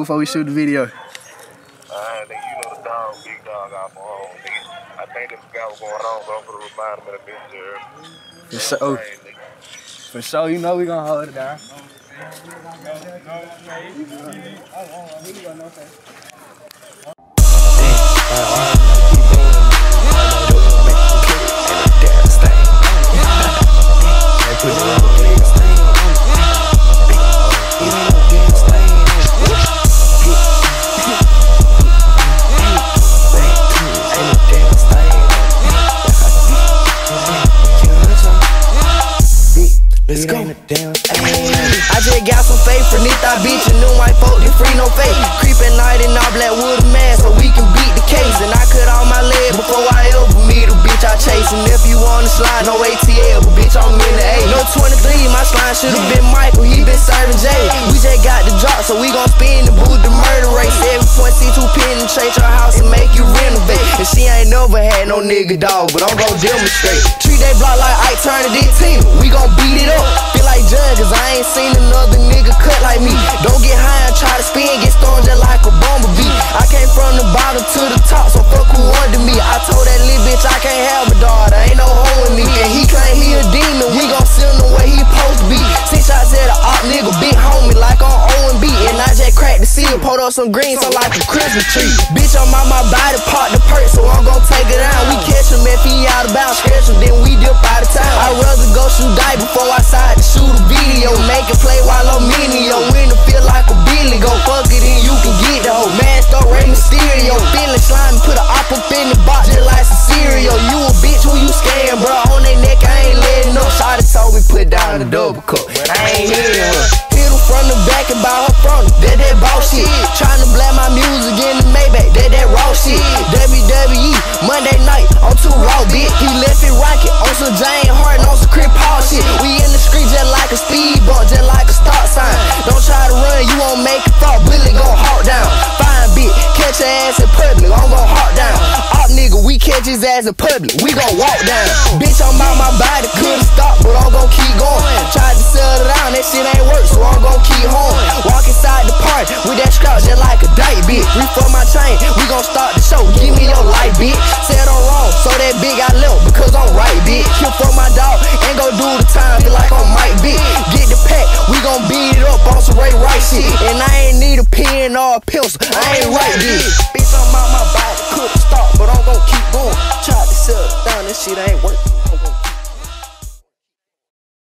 before we shoot the video? Nigga, you know the dog, big dog out my home, nigga. I think this guy was going on, so I'm gonna remind him of the bitch here. For sure. For sure, you know we gonna hold it down. Let's go. I just got some faith for Nita bitch and new white folk, they free no fake. Creeping night in all black wood mask so we can beat the case. And I cut all my leg before I ever meet a bitch I chase. And if you wanna slide, no ATL, but bitch I'm in the A. No 23, my slime should've been Michael, he been serving J. We just got the drop, so we gon' spin the booth, the murder rate. 7.C2 penetrate your house and make you renovate. And she ain't never had no nigga dog, but I'm gon' demonstrate. Treat that block like Ike turn to Tina, we gon' beat it up. Feel like Judge, cause I ain't seen another nigga cut like me. Don't get high and try to spin, get stoned just like a bumblebee. I came from the bottom to the top, so fuck who under me. I told that little bitch I can't have a daughter, ain't no hoe in me. And he claim he a demon, we gon' send him where he supposed to be. 6 shots at a op nigga, big homie like on O&B. And I just cracked the seal, pulled up some green, so like a Christmas tree. Bitch, I'm on my body, part the perk, so I'm gon' take it down. We catch him if he out of bounds, scratch him, then we dip out of town. I'd rather go shoot die before I side to shoot a video. Make it play while I'm in yo. When it feel like a Billy, go fuck it and you can get the whole man start Ray Mysterio. Feeling slime, put a op up in the box just like some cereal. You a bitch who you scaring, bro? On they neck I ain't letting up. Shawty told me put down the double cup, but I ain't hitting her. Hit her from the back and buy her front. That boss shit. Tryna blast my music in the Maybach. That raw shit. WWE Monday night on 2 Raw, bitch. He left it rocket on some Jane Harden on some Crip Paul shit. We in the street just like a speed bump, just like a stop sign. Don't try to run, you won't make it fall. Bullet gon' hawk down. Fine bitch, catch your ass in public, I'm gon' hawk down. Op nigga, we catch his ass in public, we gon' walk down. Bitch, I'm out my body, couldn't stop, but I'm gon' keep going. Tried to settle down, that shit ain't work, so I'm gon' keep home. Walk inside the park with that scrap just like a date, bitch. Reach for my chain, we gon' start the show. Give me your life, bitch. Said I'm wrong, so that big I left because I'm right, bitch. Kill for my dog, ain't gon' do the time, feel like I'm Mike, bitch. Get the pack, we gon' beat it up on some Ray Rice shit. And I ain't need a pen or a pencil, I ain't right, bitch. Bitch, I'm out my body, couldn't stop, but I'm gon' keep going. Tried to settle down, this shit ain't working.